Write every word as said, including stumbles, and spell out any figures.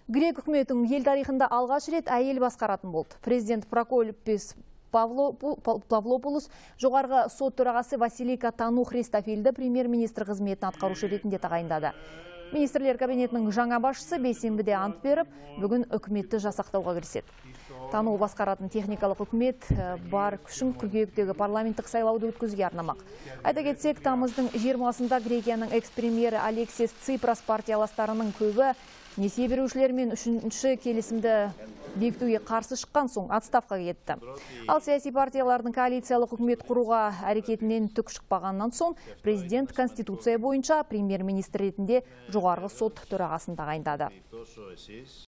Грек үкіметінің ел тарихында алғаш рет әйел басқаратын болды. Президент Прокопис Павлопулос жоғарғы сот төрағасы Василика Тану-Христофилді премьер-министр қызметін атқарушы ретінде тағайындады. Министрлер кабинетінің жаңа басшысы бейсенбіде ант беріп, бүгін үкіметті жасақтауға кіріседі. Тану басқаратын техникалық үкімет бар күшін қыркүйектегі парламенттік сайлауды өткізуге арнамақ. Айта кетсек, тамыздың жиырмасында Грекияның экс-премьері Алексис Ципрас партияластарының көбі несие берушілермен үшінші келісімді бекітуге қарсы шыққан соң отставкаға кетті. Ал саяси партиялардың коалициялық үкімет құруға әрекетінен түк шықпағаннан соң президент конституция бойынша премьер-министр ретінде жоғарғы сот төрағасын тағайындады.